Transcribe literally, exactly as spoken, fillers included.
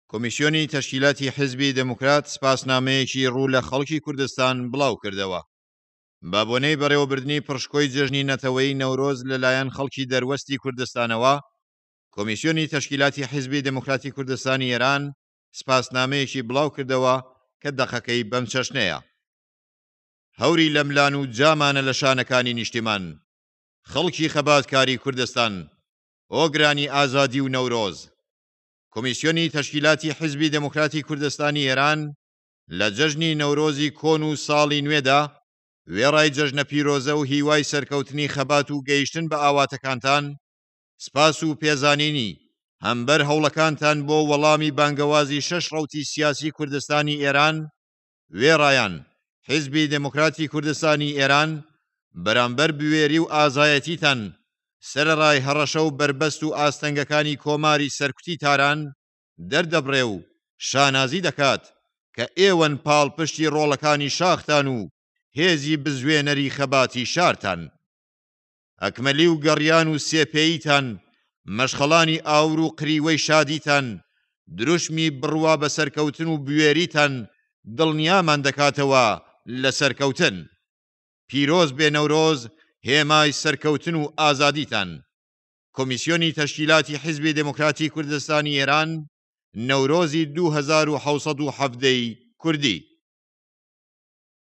کۆمیسیۆنی تەشکیلاتی حیزبی دموکرات سپاسنامەیەکی ڕوو لە خەڵکی کوردستان بڵاو کردەوە. بابۆنەی بەڕێوەبردننی پڕشکۆی جژنی نەتەوەی نەورۆز لەلایەن خەڵکی دەروەستی کوردستانەوە، کۆمیسیۆنی تەشکیلاتی حیزبی دموکراتی کوردستانی ئێران سپاسنامەیەکی بڵاو کردەوە کە دەقەکەی بەم چەشنەیە. هەوری لەملان و جامانە لە شانەکانی نیشتیمان، خەڵکی خەباتکاری کوردستان، ئۆگرانی ئازادی و نەورۆز. کۆمیسیۆنی تەشکیلاتی حیزبی دموکراتی کوردستانی ئێران لە جەژنی نەورۆزی کۆن و ساڵی نوێدا وێڕای جەژنە پیرۆزە و هیوای سەرکەوتنی خەبات و گەیشتن بە ئاواتەکانتان سپاس و پێزانینی هەمبەر هەوڵەکانتان بۆ وەڵامی بانگەوازی شەش ڕەوتی سیاسی کوردستانی ئێران. وێڕایان حیزبی دموکراتی کوردستانی ئێران بەرامبەر بوێری و ئازایەتیتان سەرەڕای هەڕەشە و بربەست و ئاستەنگەکانی کۆماری سەرکوتی تاران دەردەبڕێ و شانازی دەکات کە ئێوەن پاڵپشتی ڕۆڵەکانی شاختان و هێزی بزوێنەری خەباتی شارتان. ئەکمەلی و گەڕیان و سێپێیتان، مەشخەڵانی ئاور و قریوەی شادیتان، دروشمی بڕوا بە سەرکەوتن و بوێریتان دڵنیامان دەکاتەوە لە سەرکەوتن. پیرۆز بێ نەورۆز، هێمای سەرکەوتن و ئازادیتان. کۆمیسیۆنی تەشکیلاتی حیزبی دموکراتی کوردستانی ئێران نەورۆزی دوو هەزار و حەوت سەد و حەڤدەی کوردی.